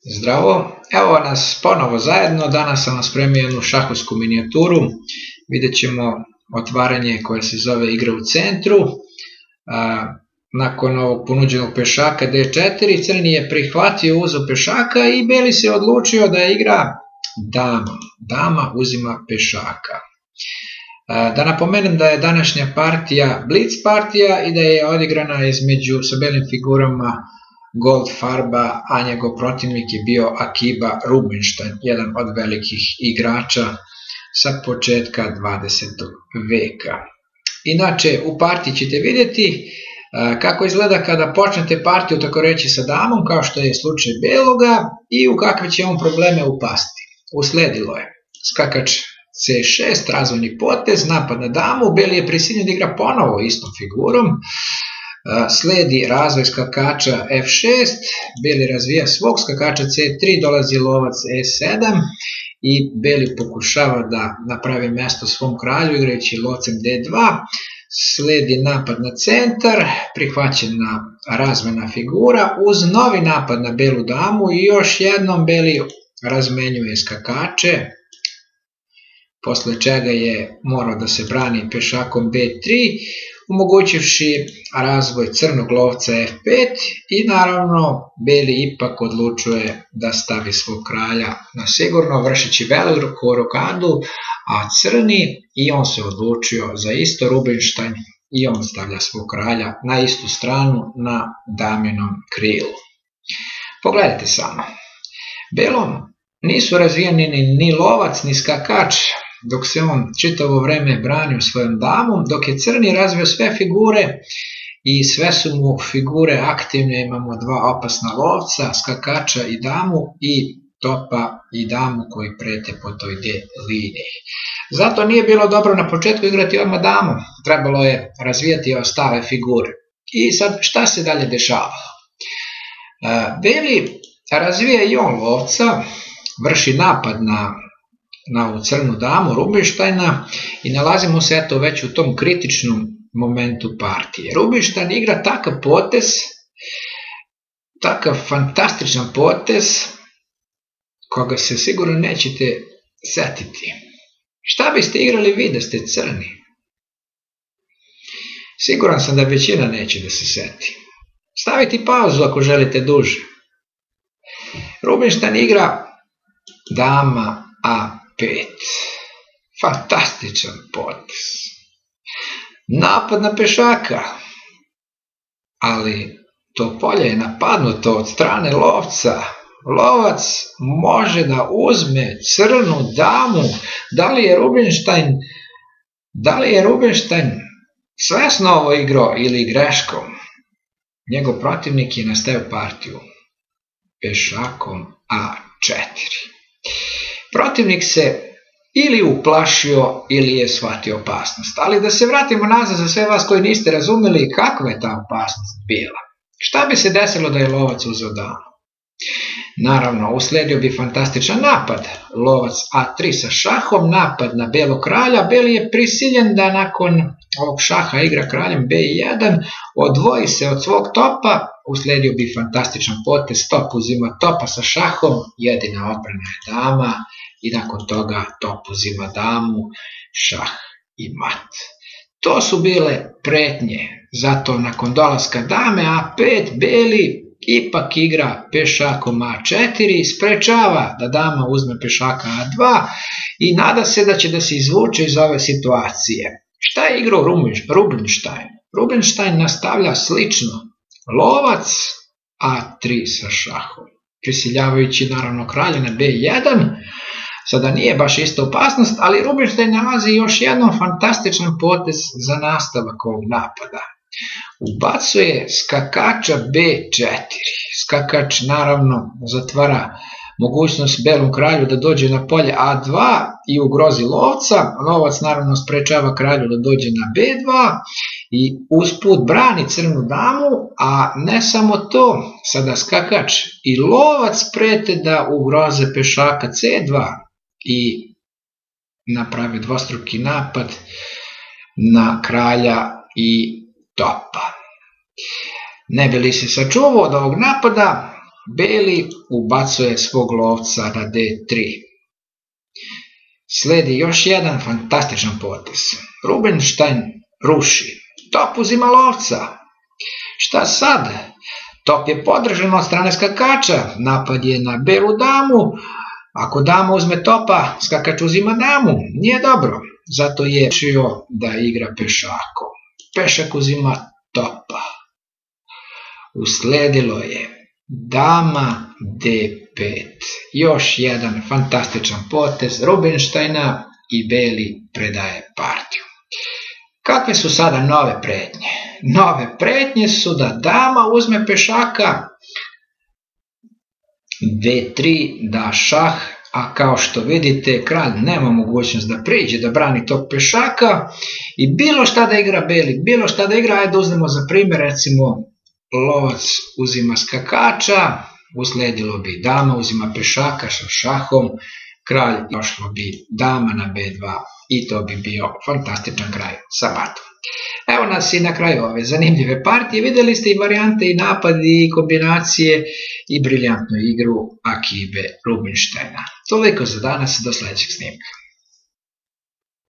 Zdravo, evo nas ponovo zajedno, danas sam vam spremio jednu šahovsku minijaturu, vidjet ćemo otvaranje koje se zove igra u centru. Nakon ovog ponuđenog pešaka D4, crni je prihvatio uzeo pešaka i beli se odlučio da igra dama. Dama uzima pešaka. Da napomenem da je današnja partija Blitz partija i da je odigrana sa belim figurama Goldfarba, a njegov protivnik je bio Akiba Rubinstein, jedan od velikih igrača sa početka 20. veka. Inače, u partiji ćete vidjeti kako izgleda kada počnete partiju tako reći sa damom, kao što je slučaj beloga, i u kakve će on probleme upasti. Usledilo je skakač C6, razvojni potez, napad na damu, beli je prisiljen da igra ponovo istom figurom, sledi razvoj skakača F6, beli razvija svog skakača C3, dolazi lovac E7 i beli pokušava da napravi mesto svom kralju igrajući lovcem D2, sledi napad na centar, prihvaćena razmena figura uz novi napad na belu damu i još jednom beli razmenjuje skakače, posle čega je morao da se brani pešakom B3, omogućivši razvoj crnog lovca F5 i naravno beli ipak odlučuje da stavi svog kralja na sigurno, vršeći veliku rokadu, a crni i on se odlučio za isto Rubinstein i on stavlja svog kralja na istu stranu na daminom krilu. Pogledajte samo, belom nisu razvijeni ni lovac ni skakač, dok se on čitavo vreme branio svojom damom, dok je crni razvio sve figure i sve su mu figure aktivne, imamo dva opasna lovca, skakača i damu i topa i damu koji prete po toj D liniji. Zato nije bilo dobro na početku igrati odmah damu, trebalo je razvijati ostale figure. I sad šta se dalje dešavalo? Beli razvija i on lovca, vrši napad na ovu crnu damu Rubinsteina i nalazimo se eto već u tom kritičnom momentu partije. Rubinstein igra takav potez, takav fantastičan potez koga se sigurno nećete setiti. Šta biste igrali vi da ste crni? Siguran sam da većina neće da se seti. Staviti pauzu ako želite duže. Rubinstein igra dama A5. Fantastičan potez. Napad na pešaka. Ali to polje je napadnuto od strane lovca. Lovac može da uzme crnu damu. Da li je Rubinstein svesno ovo igrao ili greškom? Njegov protivnik je nastavio partiju pešakom A4. Protivnik se ili uplašio ili je shvatio opasnost. Ali da se vratimo nazad za sve vas koji niste razumeli kakva je ta opasnost bila. Šta bi se desilo da je lovac uzeo damu? Naravno, usledio bi fantastičan napad. Lovac A3 sa šahom, napad na belog kralja. Beli je prisiljen da nakon ovog šaha igra kraljem B1, odvoji se od svog topa, usledio bi fantastičan potez, top uzima topa sa šahom, jedina odbrana je dama i nakon toga top uzima damu, šah i mat. To su bile pretnje, zato nakon dolaska dame A5, beli ipak igra pešakom A4, sprečava da dama uzme pešaka A2 i nada se da će da se izvuče iz ove situacije. Šta je igrao Rubinstein? Rubinstein nastavlja slično. Lovac A3 sa šahom, prisiljavajući naravno kralja na B1. Sada nije baš ista opasnost, ali Rubinstein nalazi još jedan fantastičan potez za nastavak ovog napada. Ubacuje skakača B4. Skakač naravno zatvara mogućnost belom kralju da dođe na polje A2 i ugrozi lovca. Lovac naravno sprečava kralju da dođe na B2 i usput brani crnu damu, a ne samo to, sada skakač i lovac prete da ugroze pešaka C2 i napravi dvostruki napad na kralja i topa. Ne bi li se sačuvao od ovog napada, Beli ubacuje svog lovca na D3. Sledi još jedan fantastičan potez. Rubinstein ruši. Top uzima lovca. Šta sad? Top je podržan od strane skakača. Napad je na belu damu. Ako dama uzme topa, skakač uzima damu. Nije dobro. Zato je rešio da igra pešakom. Pešak uzima topa. Usledilo je dama D5. Još jedan fantastičan potez Rubinsteina i beli predaje partiju. Kakve su sada nove pretnje? Nove pretnje su da dama uzme pešaka, D3 da šah, a kao što vidite kralj nema mogućnost da priđe, da brani tog pešaka i bilo šta da igra beli, bilo šta da igra, ajde uzmemo za primjer, recimo lovac uzima skakača, usledilo bi dama uzima pešaka sa šahom, kralj došlo bi dama na B2 i to bi bio fantastičan kraj sa matom. Evo nas i na kraju ove zanimljive partije, vidjeli ste i varijante i napadi i kombinacije i briljantnu igru Akibe Rubinsteina. Toliko za danas, do sljedećeg snimka.